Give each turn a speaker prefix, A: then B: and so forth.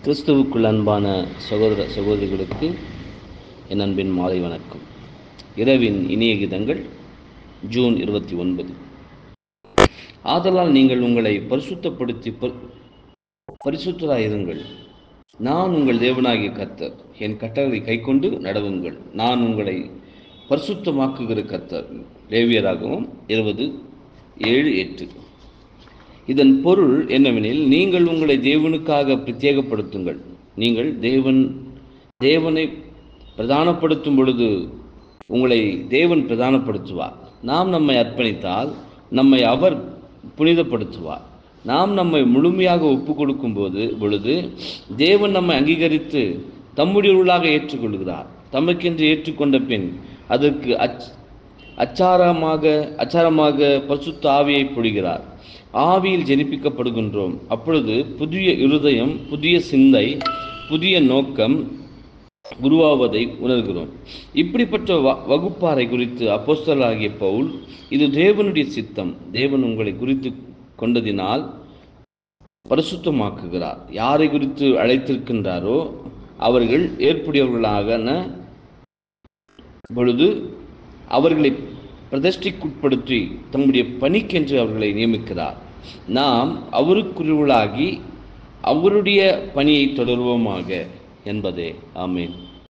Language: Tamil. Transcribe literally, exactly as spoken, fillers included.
A: கிறிஸ்துவுக்குள் அன்பான சகோதர சகோதரிகளுக்கு என் அன்பின் மாலை வணக்கம். இரவின் இனிய கீதங்கள், ஜூன் இருபத்தி ஒன்பது. ஆதலால் நீங்கள் உங்களை பரிசுத்தப்படுத்தி பரிசுத்தராயிருங்கள். நான் உங்கள் தேவனாகிய கர்த்தர். என் கட்டளை கைக்கொண்டு நடவுங்கள். நான் உங்களை பரிசுத்தமாக்குகிற கர்த்தர். லேவியராகவும் இருபது ஏழு எட்டு. இதன் பொருள் என்னவெனில், நீங்கள் உங்களை தேவனுக்காக பிரத்யேகப்படுத்துங்கள். நீங்கள் தேவன் தேவனை பிரதானப்படுத்தும் பொழுது உங்களை தேவன் பிரதானப்படுத்துவார். நாம் நம்மை அர்ப்பணித்தால் நம்மை அவர் புனிதப்படுத்துவார். நாம் நம்மை முழுமையாக ஒப்பு கொடுக்கும் போது பொழுது தேவன் நம்மை அங்கீகரித்து தம்முடையவர்களாக ஏற்றுக்கொள்கிறார். தமக்கென்று ஏற்றுக்கொண்ட பின் அதற்கு அச் அச்சாரமாக அச்சாரமாக பரிசுத்த ஆவியை பொழிகிறார். ஆவியில் ஜெனிப்பிக்கப்படுகின்றோம். அப்பொழுது புதிய இருதயம், புதிய சிந்தை, புதிய நோக்கம் உருவாவதை உணர்கிறோம். இப்படிப்பட்ட வ வகுப்பாறை குறித்து அப்போஸ்தலனாகிய பவுல், இது தேவனுடைய சித்தம். தேவன் உங்களை குறித்து கொண்டதினால் பரிசுத்தமாக்குகிறார். யாரை குறித்து அழைத்திருக்கின்றாரோ அவர்கள் ஏற்புடையவர்களாக பொழுது அவர்களை பிரதிஷ்டைக்குட்படுத்தி தம்முடைய பணிக்கென்று அவர்களை நியமிக்கிறார். நாம் அவருக்குரியவர்களாகி அவருடைய பணியை தொடர்வோமாக என்பதே. ஆமென்.